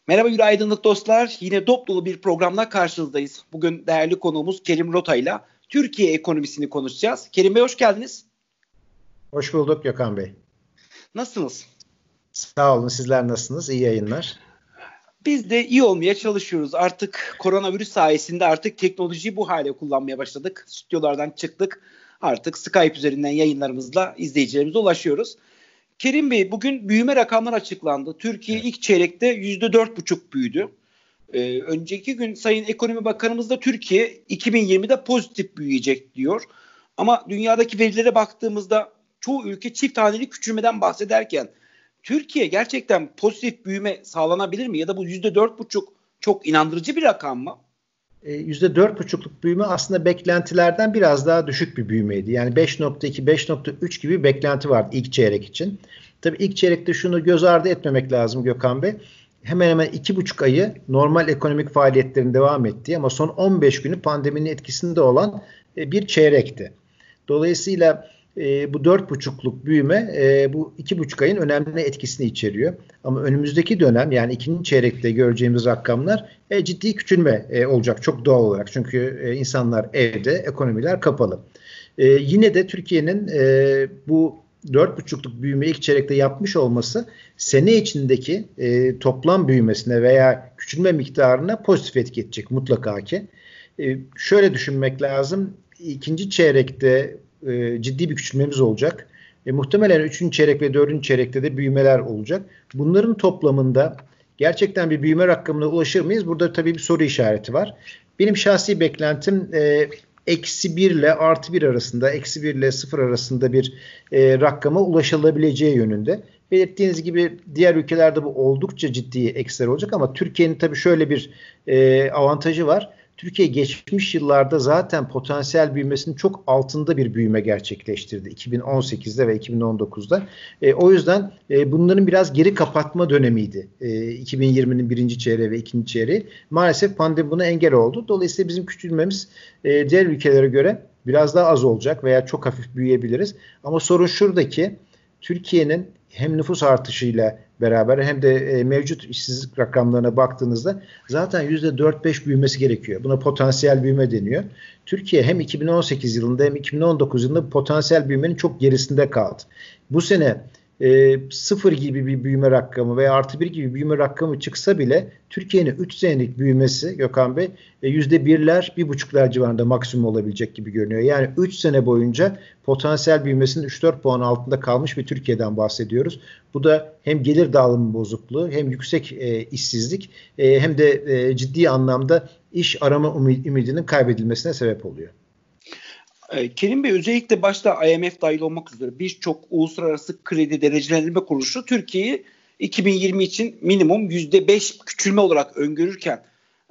Merhaba günaydınlık dostlar. Yine dop dolu bir programla karşınızdayız. Bugün değerli konuğumuz Kerim Rota ile Türkiye ekonomisini konuşacağız. Kerim Bey hoş geldiniz. Hoş bulduk Gökhan Bey. Nasılsınız? Sağ olun. Sizler nasılsınız? İyi yayınlar. Biz de iyi olmaya çalışıyoruz. Artık koronavirüs sayesinde artık teknolojiyi bu hale kullanmaya başladık. Stüdyolardan çıktık. Artık Skype üzerinden yayınlarımızla izleyicilerimize ulaşıyoruz. Kerim Bey, bugün büyüme rakamları açıklandı. Türkiye ilk çeyrekte %4,5 büyüdü. Önceki gün Sayın Ekonomi Bakanımız da Türkiye 2020'de pozitif büyüyecek diyor. Ama dünyadaki verilere baktığımızda çoğu ülke çift haneli küçülmeden bahsederken Türkiye gerçekten pozitif büyüme sağlanabilir mi? Ya da bu %4,5 çok inandırıcı bir rakam mı? %4,5'luk büyüme aslında beklentilerden biraz daha düşük bir büyümeydi. Yani 5,2, 5,3 gibi bir beklenti vardı ilk çeyrek için. Tabii ilk çeyrekte şunu göz ardı etmemek lazım Gökhan Bey. Hemen hemen 2,5 ayı normal ekonomik faaliyetlerin devam ettiği ama son 15 günü pandeminin etkisinde olan bir çeyrekti. Dolayısıyla bu 4,5'luk büyüme bu 2,5 ayın önemli etkisini içeriyor. Ama önümüzdeki dönem yani ikinci çeyrekte göreceğimiz rakamlar ciddi küçülme olacak çok doğal olarak. Çünkü insanlar evde, ekonomiler kapalı. Yine de Türkiye'nin bu 4,5'luk büyüme ilk çeyrekte yapmış olması sene içindeki toplam büyümesine veya küçülme miktarına pozitif etki edecek mutlaka ki. Şöyle düşünmek lazım. İkinci çeyrekte ciddi bir küçülmemiz olacak. Muhtemelen 3. çeyrek ve 4. çeyrekte de büyümeler olacak. Bunların toplamında gerçekten bir büyüme rakamına ulaşır mıyız? Burada tabii bir soru işareti var. Benim şahsi beklentim -1 ile +1 arasında, -1 ile 0 arasında bir rakama ulaşılabileceği yönünde. Belirttiğiniz gibi diğer ülkelerde bu oldukça ciddi eksiler olacak ama Türkiye'nin tabii şöyle bir avantajı var. Türkiye geçmiş yıllarda zaten potansiyel büyümesinin çok altında bir büyüme gerçekleştirdi 2018'de ve 2019'da. O yüzden bunların biraz geri kapatma dönemiydi 2020'nin birinci çeyreği ve ikinci çeyreği. Maalesef pandemi buna engel oldu. Dolayısıyla bizim küçülmemiz diğer ülkelere göre biraz daha az olacak veya çok hafif büyüyebiliriz. Ama sorun şuradaki Türkiye'nin hem nüfus artışıyla beraber hem de mevcut işsizlik rakamlarına baktığınızda zaten %4-5 büyümesi gerekiyor. Buna potansiyel büyüme deniyor. Türkiye hem 2018 yılında hem 2019 yılında potansiyel büyümenin çok gerisinde kaldı. Bu sene 0 gibi bir büyüme rakamı veya +1 gibi bir büyüme rakamı çıksa bile Türkiye'nin 3 senelik büyümesi Gökhan Bey %1'ler, 1,5'lar civarında maksimum olabilecek gibi görünüyor. Yani 3 sene boyunca potansiyel büyümesinin 3-4 puan altında kalmış bir Türkiye'den bahsediyoruz. Bu da hem gelir dağılımı bozukluğu hem yüksek işsizlik hem de ciddi anlamda iş arama ümidinin kaybedilmesine sebep oluyor. Kerim Bey, özellikle başta IMF dahil olmak üzere birçok uluslararası kredi derecelendirme kuruluşu Türkiye'yi 2020 için minimum %5 küçülme olarak öngörürken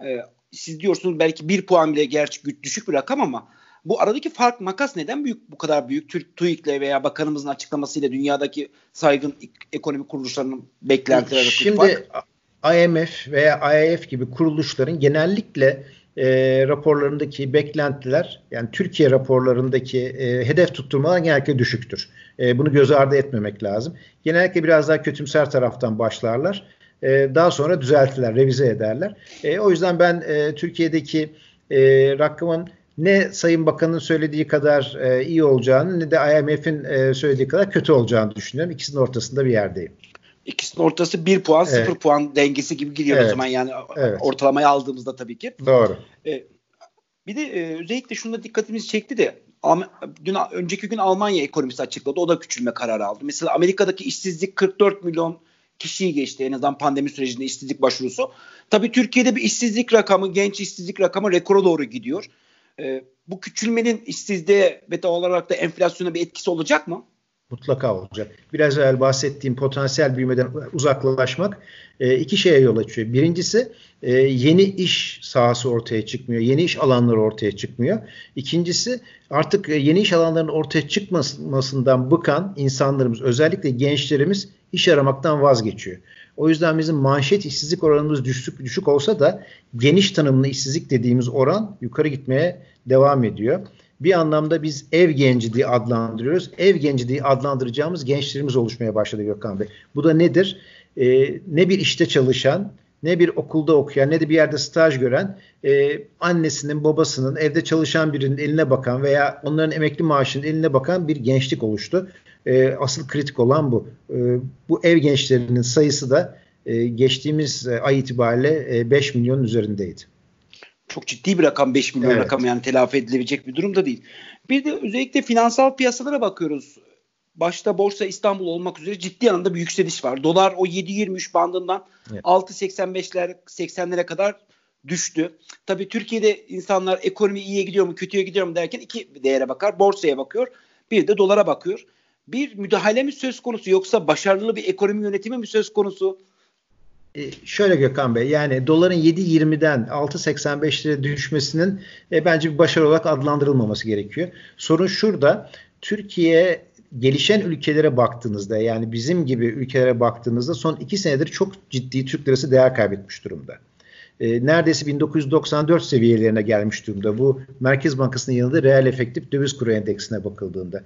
siz diyorsunuz belki 1 puan bile gerçi düşük bir rakam ama bu aradaki fark makas neden bu kadar büyük? TÜİK'le veya bakanımızın açıklamasıyla dünyadaki saygın ekonomi kuruluşlarının beklentileri arasındaki fark? Şimdi IMF veya IIF gibi kuruluşların genellikle raporlarındaki beklentiler yani Türkiye raporlarındaki hedef tutturmalar genellikle düşüktür. Bunu göz ardı etmemek lazım. Genellikle biraz daha kötümser taraftan başlarlar. Daha sonra düzeltirler, revize ederler. O yüzden ben Türkiye'deki rakamın ne Sayın Bakan'ın söylediği kadar iyi olacağını ne de IMF'in söylediği kadar kötü olacağını düşünüyorum. İkisinin ortasında bir yerdeyim. İkisinin ortası 1 puan 0 puan dengesi gibi gidiyor o zaman yani ortalamayı aldığımızda tabii ki. Doğru. Bir de özellikle şunda dikkatimizi çekti de önceki gün Almanya ekonomisi açıkladı. O da küçülme kararı aldı. Mesela Amerika'daki işsizlik 44 milyon kişiyi geçti en azından pandemi sürecinde işsizlik başvurusu. Tabii Türkiye'de bir işsizlik rakamı, genç işsizlik rakamı rekora doğru gidiyor. Bu küçülmenin işsizliğe ve doğal olarak da enflasyona bir etkisi olacak mı? Mutlaka olacak. Biraz evvel bahsettiğim potansiyel büyümeden uzaklaşmak iki şeye yol açıyor. Birincisi yeni iş sahası ortaya çıkmıyor. Yeni iş alanları ortaya çıkmıyor. İkincisi artık yeni iş alanlarının ortaya çıkmasından bıkan insanlarımız özellikle gençlerimiz iş aramaktan vazgeçiyor. O yüzden bizim manşet işsizlik oranımız düşük olsa da geniş tanımlı işsizlik dediğimiz oran yukarı gitmeye devam ediyor. Bir anlamda biz ev genci diye adlandırıyoruz. Ev genci diye adlandıracağımız gençlerimiz oluşmaya başladı Gökhan Bey. Bu da nedir? Ne bir işte çalışan ne bir okulda okuyan ne de bir yerde staj gören annesinin, babasının, evde çalışan birinin eline bakan veya onların emekli maaşının eline bakan bir gençlik oluştu. Asıl kritik olan bu. Bu ev gençlerinin sayısı da geçtiğimiz ay itibariyle 5 milyonun üzerindeydi. Çok ciddi bir rakam, 5 milyon evet. Rakam, yani telafi edilebilecek bir durum da değil. Bir de özellikle finansal piyasalara bakıyoruz. Başta Borsa İstanbul olmak üzere ciddi anlamda bir yükseliş var. Dolar o 7.23 bandından 6.85'ler 80'lere kadar düştü. Tabii Türkiye'de insanlar ekonomi iyiye gidiyor mu kötüye gidiyor mu derken iki değere bakar. Borsaya bakıyor, bir de dolara bakıyor. Bir müdahale mi söz konusu, yoksa başarılı bir ekonomi yönetimi mi söz konusu? Şöyle Gökhan Bey, yani doların 7.20'den 6.85'lere düşmesinin bence bir başarı olarak adlandırılmaması gerekiyor. Sorun şurada: Türkiye gelişen ülkelere baktığınızda, yani bizim gibi ülkelere baktığınızda son 2 senedir çok ciddi Türk lirası değer kaybetmiş durumda. Neredeyse 1994 seviyelerine gelmiş durumda. Bu Merkez Bankası'nın yanında reel efektif döviz kuru endeksine bakıldığında.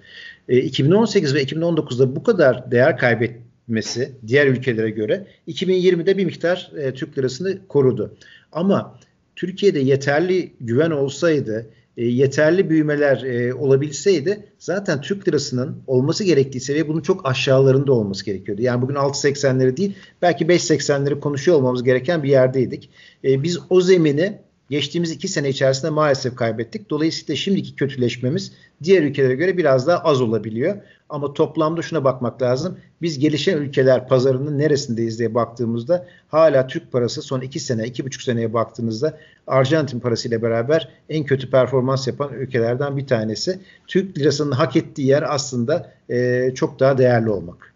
2018 ve 2019'da bu kadar değer kaybetmesi diğer ülkelere göre 2020'de bir miktar Türk lirasını korudu. Ama Türkiye'de yeterli güven olsaydı, yeterli büyümeler olabilseydi zaten Türk lirasının olması gerektiği seviye bunun çok aşağılarında olması gerekiyordu. Yani bugün 6.80'leri değil, belki 5.80'leri konuşuyor olmamız gereken bir yerdeydik. Biz o zemini geçtiğimiz 2 sene içerisinde maalesef kaybettik. Dolayısıyla şimdiki kötüleşmemiz diğer ülkelere göre biraz daha az olabiliyor. Ama toplamda şuna bakmak lazım: biz gelişen ülkeler pazarının neresindeyiz diye baktığımızda hala Türk parası son 2 sene, 2,5 seneye baktığınızda Arjantin parasıyla beraber en kötü performans yapan ülkelerden bir tanesi. Türk lirasının hak ettiği yer aslında çok daha değerli olmak.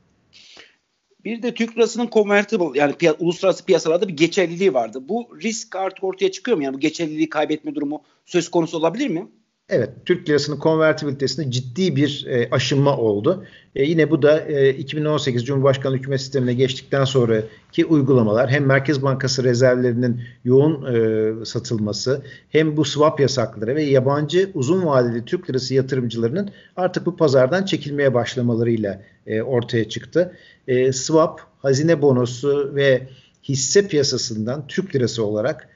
Bir de Türk lirasının convertible, yani uluslararası piyasalarda bir geçerliliği vardı. Bu risk artık ortaya çıkıyor mu? Yani bu geçerliliği kaybetme durumu söz konusu olabilir mi? Evet, Türk lirasının konvertibilitesinde ciddi bir aşınma oldu. Yine bu da 2018 Cumhurbaşkanlığı hükümet sistemine geçtikten sonraki uygulamalar, hem Merkez Bankası rezervlerinin yoğun satılması, hem bu swap yasakları ve yabancı uzun vadeli Türk lirası yatırımcılarının artık bu pazardan çekilmeye başlamalarıyla ortaya çıktı. Swap, hazine bonosu ve hisse piyasasından Türk lirası olarak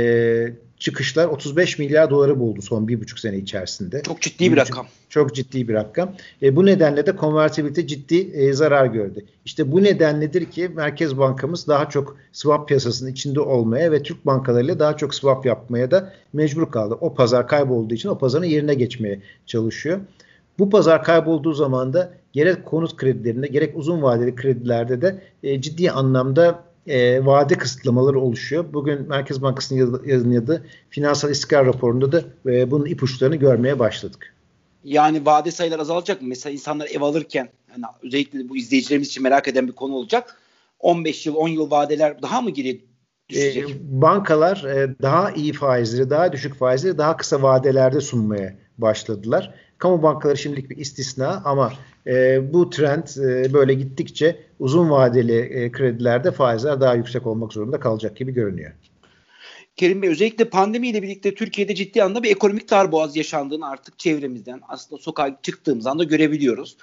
çıkışlar 35 milyar doları buldu son 1,5 sene içerisinde. Çok ciddi bir rakam. Çok ciddi bir rakam. Bu nedenle de konvertibilite ciddi zarar gördü. İşte bu nedenledir ki Merkez Bankamız daha çok swap piyasasının içinde olmaya ve Türk bankalarıyla daha çok swap yapmaya da mecbur kaldı. O pazar kaybolduğu için o pazarın yerine geçmeye çalışıyor. Bu pazar kaybolduğu zaman da gerek konut kredilerinde gerek uzun vadeli kredilerde de ciddi anlamda vade kısıtlamaları oluşuyor. Bugün Merkez Bankası'nın yayınladığı finansal istikrar raporunda da bunun ipuçlarını görmeye başladık. Yani vade sayıları azalacak mı? Mesela insanlar ev alırken, yani özellikle bu izleyicilerimiz için merak eden bir konu olacak. 15 yıl, 10 yıl vadeler daha mı geri düşecek? Bankalar daha iyi faizleri, daha düşük faizleri daha kısa vadelerde sunmaya başladılar. Kamu bankaları şimdilik bir istisna ama bu trend böyle gittikçe uzun vadeli kredilerde faizler daha yüksek olmak zorunda kalacak gibi görünüyor. Kerim Bey, özellikle pandemiyle birlikte Türkiye'de ciddi anlamda bir ekonomik darboğaz yaşandığını artık çevremizden, aslında sokağa çıktığımız anda görebiliyoruz.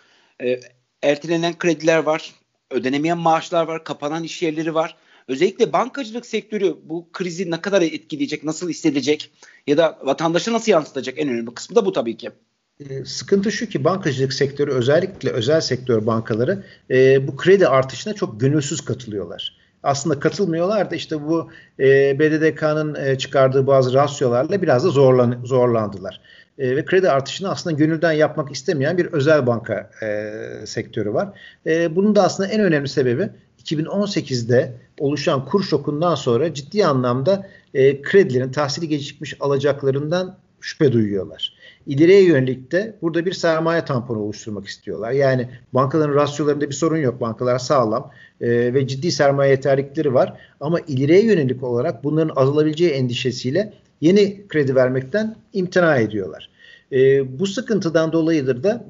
Ertelenen krediler var, ödenemeyen maaşlar var, kapanan iş yerleri var. Özellikle bankacılık sektörü bu krizi ne kadar etkileyecek, nasıl hissedecek ya da vatandaşa nasıl yansıtacak, en önemli kısmı da bu tabii ki. Sıkıntı şu ki bankacılık sektörü, özellikle özel sektör bankaları bu kredi artışına çok gönülsüz katılıyorlar. Aslında katılmıyorlar da işte bu BDDK'nın çıkardığı bazı rasyolarla biraz da zorlandılar. Ve kredi artışını aslında gönülden yapmak istemeyen bir özel banka sektörü var. Bunun da aslında en önemli sebebi 2018'de oluşan kur şokundan sonra ciddi anlamda kredilerin tahsili gecikmiş alacaklarından şüphe duyuyorlar. İleriye yönelik de burada bir sermaye tamponu oluşturmak istiyorlar. Yani bankaların rasyolarında bir sorun yok. Bankalar sağlam ve ciddi sermaye yeterlilikleri var. Ama ileriye yönelik olarak bunların azalabileceği endişesiyle yeni kredi vermekten imtina ediyorlar. Bu sıkıntıdan dolayıdır da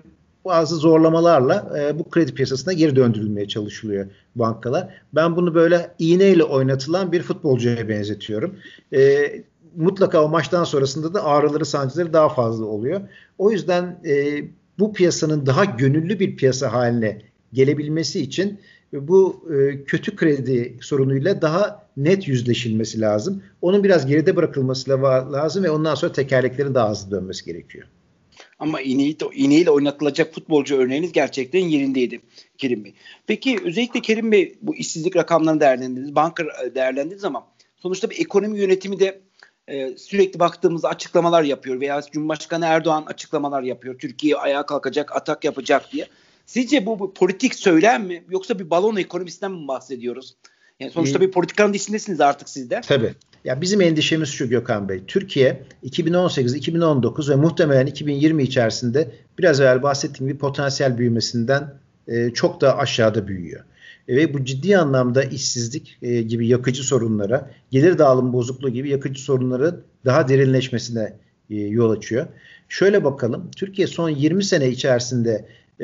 bazı zorlamalarla bu kredi piyasasına geri döndürülmeye çalışılıyor bankalar. Ben bunu böyle iğneyle oynatılan bir futbolcuya benzetiyorum. Mutlaka o maçtan sonrasında da ağrıları, sancıları daha fazla oluyor. O yüzden bu piyasanın daha gönüllü bir piyasa haline gelebilmesi için bu kötü kredi sorunuyla daha net yüzleşilmesi lazım. Onun biraz geride bırakılması lazım ve ondan sonra tekerleklerin daha hızlı dönmesi gerekiyor. Ama iğneyle oynatılacak futbolcu örneğiniz gerçekten yerindeydi Kerim Bey. Peki özellikle Kerim Bey bu işsizlik rakamlarını değerlendirdiniz, banka değerlendirdiniz ama sonuçta bir ekonomi yönetimi de sürekli baktığımızda açıklamalar yapıyor veya Cumhurbaşkanı Erdoğan açıklamalar yapıyor. Türkiye ayağa kalkacak, atak yapacak diye. Sizce bu politik söylem mi yoksa bir balon ekonomisinden mi bahsediyoruz? Yani sonuçta bir politikanın içindesiniz artık siz de. Tabii. Ya bizim endişemiz şu Gökhan Bey. Türkiye 2018, 2019 ve muhtemelen 2020 içerisinde biraz evvel bahsettiğim gibi potansiyel büyümesinden çok daha aşağıda büyüyor. Ve bu ciddi anlamda işsizlik gibi yakıcı sorunlara, gelir dağılım bozukluğu gibi yakıcı sorunların daha derinleşmesine yol açıyor. Şöyle bakalım. Türkiye son 20 sene içerisinde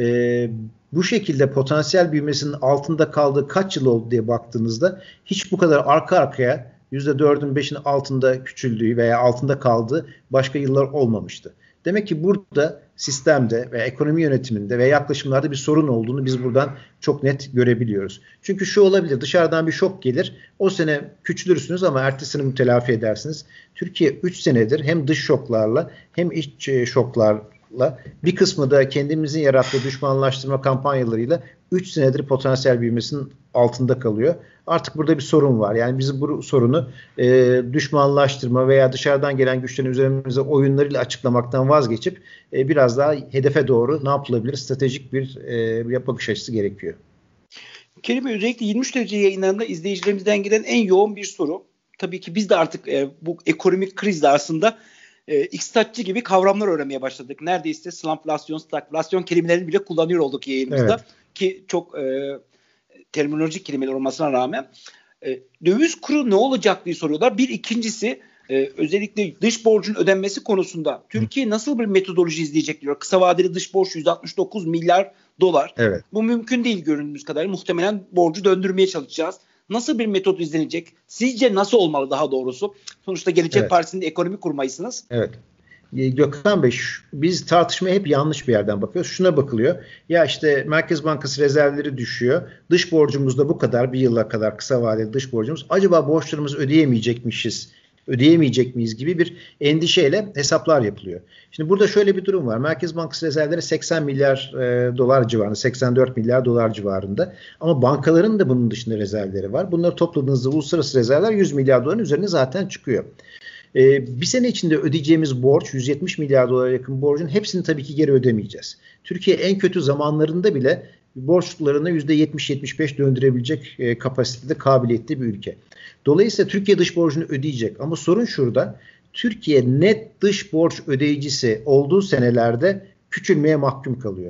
bu şekilde potansiyel büyümesinin altında kaldığı kaç yıl oldu diye baktığınızda hiç bu kadar arka arkaya %4'ün 5'in altında küçüldüğü veya altında kaldığı başka yıllar olmamıştı. Demek ki burada sistemde ve ekonomi yönetiminde ve yaklaşımlarda bir sorun olduğunu biz buradan çok net görebiliyoruz. Çünkü şu olabilir, dışarıdan bir şok gelir, o sene küçülürsünüz ama ertesini telafi edersiniz. Türkiye 3 senedir hem dış şoklarla hem iç şoklarla bir kısmı da kendimizin yarattığı düşmanlaştırma kampanyalarıyla 3 senedir potansiyel büyümesinin altında kalıyor. Artık burada bir sorun var. Yani biz bu sorunu düşmanlaştırma veya dışarıdan gelen güçlerin üzerimize oyunlarıyla açıklamaktan vazgeçip biraz daha hedefe doğru ne yapılabilir? Stratejik bir bakış açısı gerekiyor. Kerim Bey, özellikle 23 derece yayınlarında izleyicilerimizden gelen en yoğun bir soru. Tabii ki biz de artık bu ekonomik krizde aslında iktisatçı gibi kavramlar öğrenmeye başladık. Neredeyse slumflasyon, stagflasyon kelimelerini bile kullanıyor olduk yayınımızda. Evet. Ki çok terminolojik kelimeler olmasına rağmen döviz kuru ne olacak diye soruyorlar. Bir ikincisi özellikle dış borcun ödenmesi konusunda Türkiye nasıl bir metodoloji izleyecek diyor. Kısa vadeli dış borç 169 milyar dolar. Evet. Bu mümkün değil göründüğümüz kadarıyla. Muhtemelen borcu döndürmeye çalışacağız. Nasıl bir metot izlenecek? Sizce nasıl olmalı daha doğrusu? Sonuçta Gelecek Partisi'nin ekonomi kurmayısınız. Evet. Gökhan Bey, biz tartışmaya hep yanlış bir yerden bakıyoruz. Şuna bakılıyor. Ya işte Merkez Bankası rezervleri düşüyor. Dış borcumuz da bu kadar, bir yıla kadar kısa vadeli dış borcumuz. Acaba borçlarımızı ödeyemeyecek miyiz gibi bir endişeyle hesaplar yapılıyor. Şimdi burada şöyle bir durum var. Merkez Bankası rezervleri 80 milyar dolar civarında, 84 milyar dolar civarında. Ama bankaların da bunun dışında rezervleri var. Bunları topladığınızda uluslararası rezervler 100 milyar doların üzerine zaten çıkıyor. Bir sene içinde ödeyeceğimiz borç 170 milyar dolara yakın borcun hepsini tabii ki geri ödemeyeceğiz. Türkiye en kötü zamanlarında bile borçlarını %70-75 döndürebilecek kapasitede, kabiliyetli bir ülke. Dolayısıyla Türkiye dış borcunu ödeyecek ama sorun şurada. Türkiye net dış borç ödeyicisi olduğu senelerde küçülmeye mahkum kalıyor.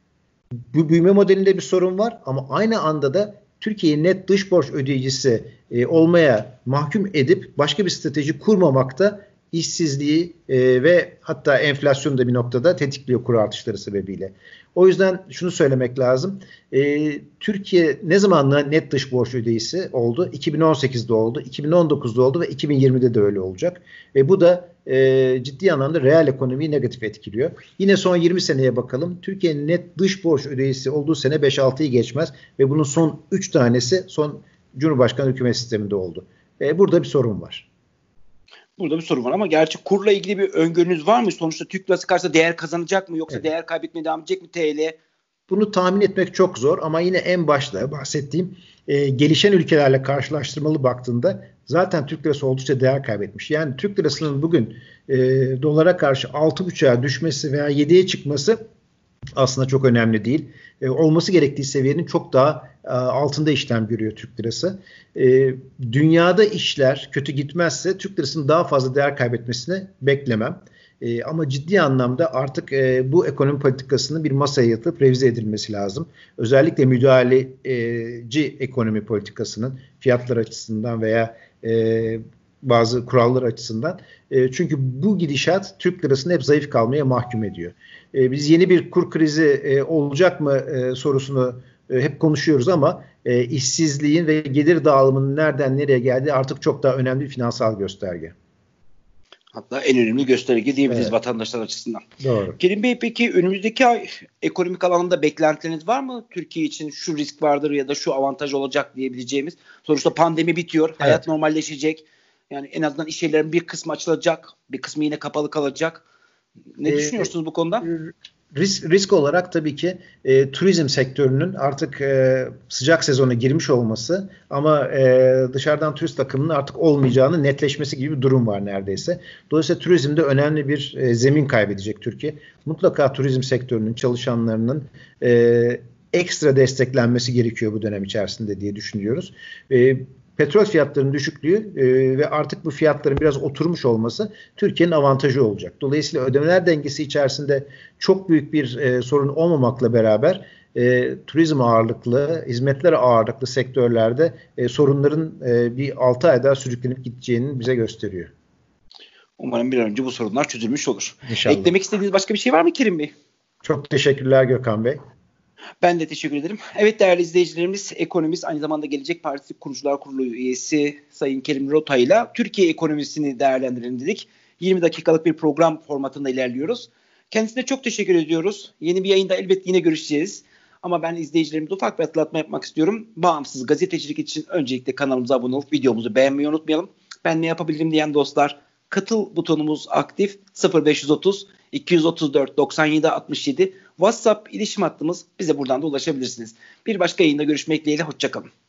Bu büyüme modelinde bir sorun var ama aynı anda da Türkiye'yi net dış borç ödeyicisi olmaya mahkum edip başka bir strateji kurmamakta işsizliği ve hatta enflasyonu da bir noktada tetikliyor kur artışları sebebiyle. O yüzden şunu söylemek lazım. Türkiye ne zaman net dış borç ödeyicisi oldu? 2018'de oldu, 2019'da oldu ve 2020'de de öyle olacak. Bu da ciddi anlamda reel ekonomiyi negatif etkiliyor. Yine son 20 seneye bakalım. Türkiye'nin net dış borç ödeyicisi olduğu sene 5-6'yı geçmez ve bunun son 3 tanesi son Cumhurbaşkanı hükümet sisteminde oldu. Burada bir sorun var. Burada bir sorun var ama gerçi kurla ilgili bir öngörünüz var mı? Sonuçta Türk lirası karşısında değer kazanacak mı yoksa değer kaybetmeye devam edecek mi TL? Bunu tahmin etmek çok zor ama yine en başta bahsettiğim gelişen ülkelerle karşılaştırmalı baktığında zaten Türk lirası oldukça değer kaybetmiş. Yani Türk lirasının bugün dolara karşı 6,5'a düşmesi veya 7'ye çıkması aslında çok önemli değil. Olması gerektiği seviyenin çok daha altında işlem görüyor Türk lirası. Dünyada işler kötü gitmezse Türk lirasının daha fazla değer kaybetmesini beklemem. Ama ciddi anlamda artık bu ekonomi politikasının bir masaya yatırıp revize edilmesi lazım. Özellikle müdahaleci ekonomi politikasının fiyatlar açısından veya bazı kurallar açısından. Çünkü bu gidişat Türk lirasını hep zayıf kalmaya mahkum ediyor. Biz yeni bir kur krizi olacak mı sorusunu hep konuşuyoruz ama işsizliğin ve gelir dağılımının nereden nereye geldiği artık çok daha önemli bir finansal gösterge. Hatta en önemli gösterge diyebiliriz, Evet. vatandaşlar açısından. Doğru. Kerim Bey, peki önümüzdeki ay ekonomik alanda beklentileriniz var mı? Türkiye için şu risk vardır ya da şu avantaj olacak diyebileceğimiz. Sonuçta pandemi bitiyor. Evet. Hayat normalleşecek. Yani en azından iş yerlerin bir kısmı açılacak. Bir kısmı yine kapalı kalacak. Ne düşünüyorsunuz bu konuda? Risk olarak tabii ki turizm sektörünün artık sıcak sezona girmiş olması ama dışarıdan turist akımının artık olmayacağını netleşmesi gibi bir durum var neredeyse. Dolayısıyla turizmde önemli bir zemin kaybedecek Türkiye. Mutlaka turizm sektörünün çalışanlarının ekstra desteklenmesi gerekiyor bu dönem içerisinde diye düşünüyoruz. Petrol fiyatlarının düşüklüğü ve artık bu fiyatların biraz oturmuş olması Türkiye'nin avantajı olacak. Dolayısıyla ödemeler dengesi içerisinde çok büyük bir sorun olmamakla beraber turizm ağırlıklı, hizmetler ağırlıklı sektörlerde sorunların bir 6 ay daha sürüklenip gideceğini bize gösteriyor. Umarım bir an önce bu sorunlar çözülmüş olur. İnşallah. Eklemek istediğiniz başka bir şey var mı Kerim Bey? Çok teşekkürler Gökhan Bey. Ben de teşekkür ederim. Evet değerli izleyicilerimiz, ekonomist, aynı zamanda Gelecek Partisi Kurucular Kurulu üyesi Sayın Kerim Rota ile Türkiye ekonomisini değerlendirelim dedik. 20 dakikalık bir program formatında ilerliyoruz. Kendisine çok teşekkür ediyoruz. Yeni bir yayında elbette yine görüşeceğiz. Ama ben izleyicilerimize ufak bir hatırlatma yapmak istiyorum. Bağımsız gazetecilik için öncelikle kanalımıza abone olup videomuzu beğenmeyi unutmayalım. Ben ne yapabilirim diyen dostlar, katıl butonumuz aktif. 0530 234 97 67 WhatsApp iletişim hattımız, bize buradan da ulaşabilirsiniz. Bir başka yayında görüşmek dileğiyle, hoşçakalın.